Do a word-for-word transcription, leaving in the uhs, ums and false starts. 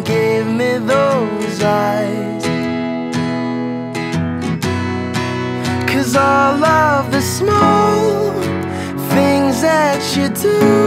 and give me those eyes. 'Cause all of the small things that you do